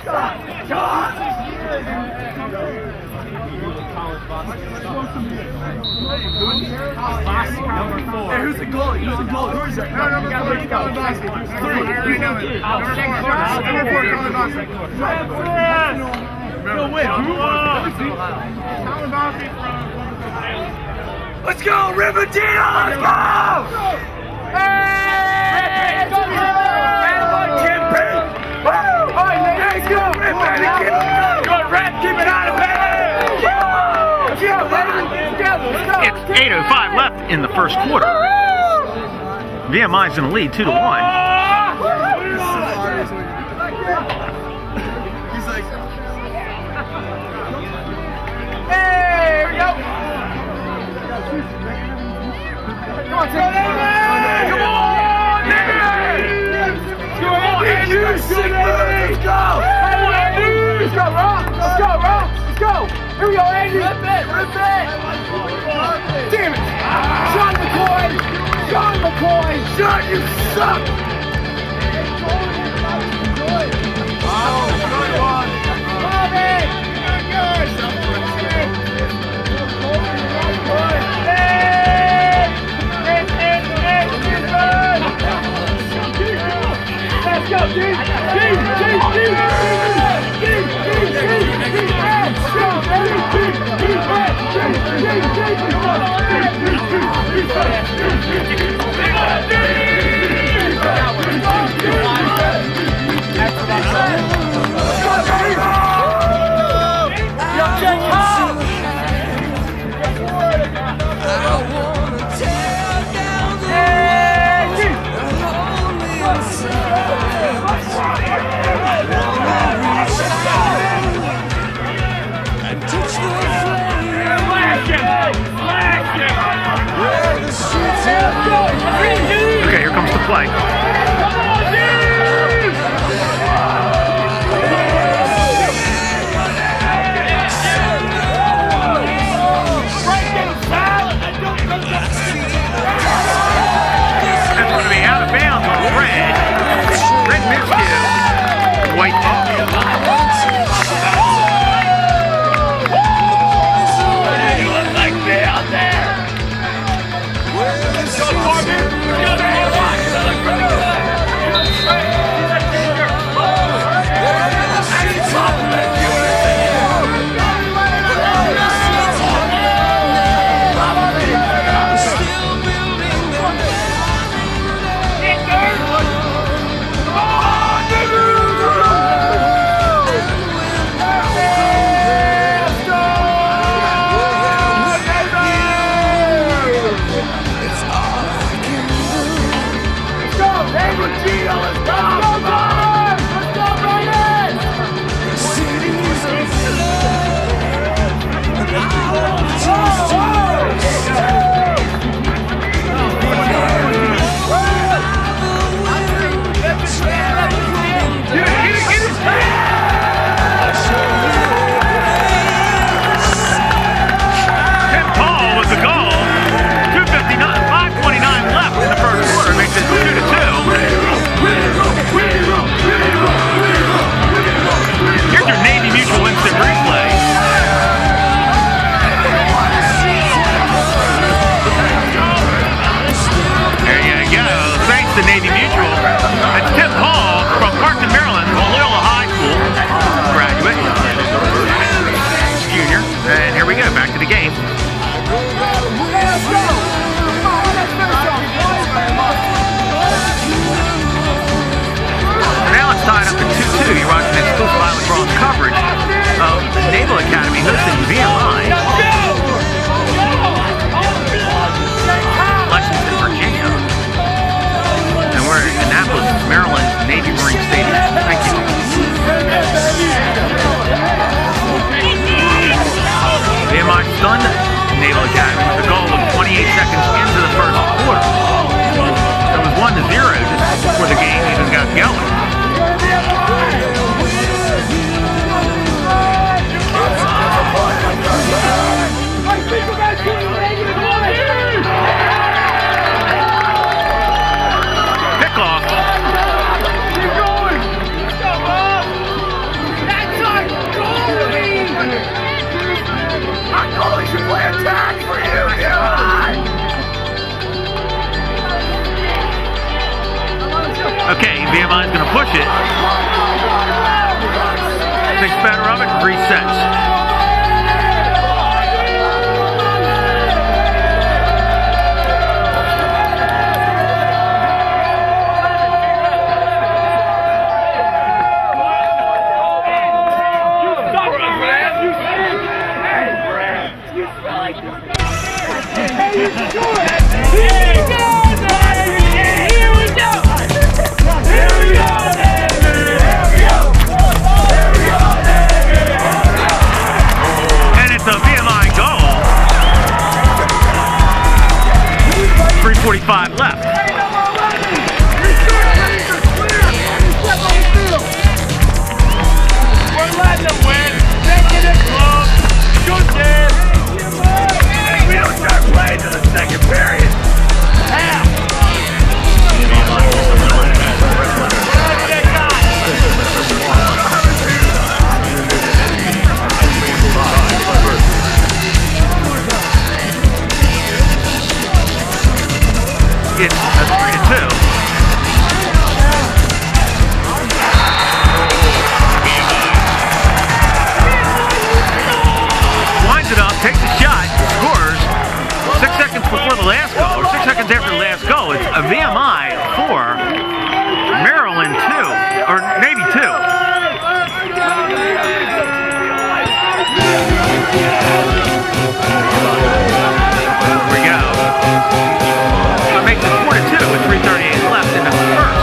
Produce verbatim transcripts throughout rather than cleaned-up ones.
Hey, who's the goalie? Who's the goalie? Who is that? No, no, no, no, no, no, no. Three. I already know it. Number four, Colin Bostic. Go win. Colin Bostic from... Let's go, Riverdale! Let's go! Hey! Let's go, Riverdale! Woo! Let's go, Riverdale! Go, Red! Keep it out of bed! It's eight oh five left in the first quarter. V M I's in the lead, two to one. He's like, hey, here we go. Come on, Tim. Come on, Andy. Come on, Andy. Let's go. Let's go, Rob. Let's go, Rob. Let's go. Here we go, Andy. Rip it. Rip it. Damn it. Sean McCoy. Sean McCoy. Sean, you suck. Oh, good one. Bobby. Good. Good. Hey. Hey, hey, hey. Let's go, G. G. G. G. G. G. G. Let's go, Okay, here comes the play. That's going to be out of bounds on red. Red miscue. White ball. You look like me out there. Go, Corbin. Go there. Watch. I look really good. five twenty-nine left in the first quarter, makes it two to two. Okay, V M I is going to push it. Takes better of it and resets. three forty-five left. We're letting them win. Taking it close. Good game. We don't start playing to the second period. Half. It's a three to two. Winds it up, takes a shot, scores. Six seconds before the last goal, or six seconds after the last goal. It's a V M I four, Maryland two, or Navy two. Here we go. Makes it four to two with three thirty-eight left in the first.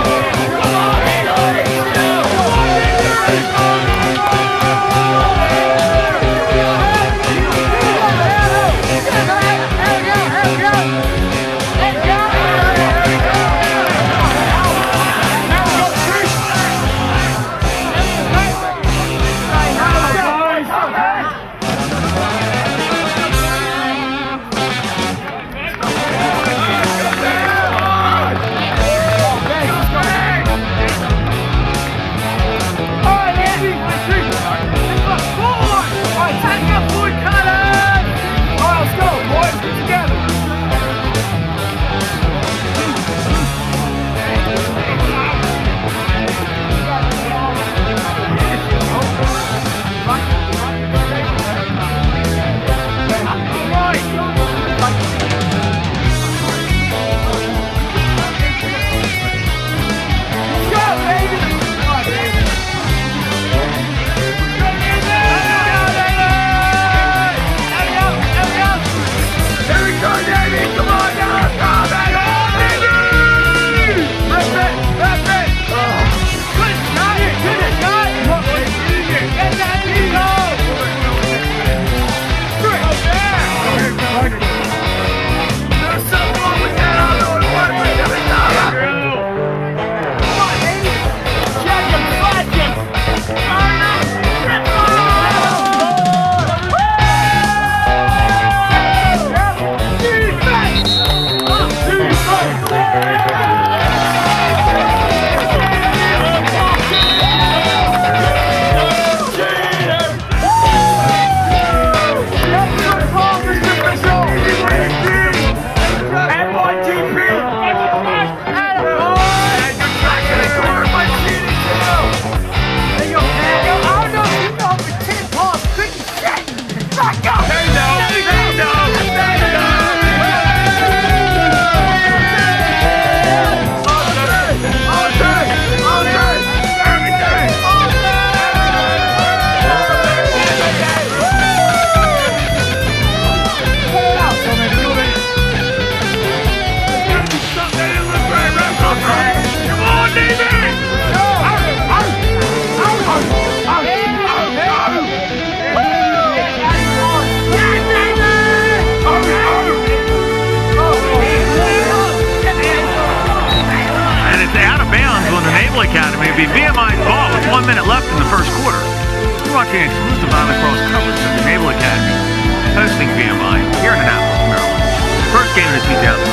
Academy. It'll be V M I's ball with one minute left in the first quarter. You're watching exclusive iLacrosse coverage of the Naval Academy, hosting V M I here in Annapolis, Maryland. First game of the two thousand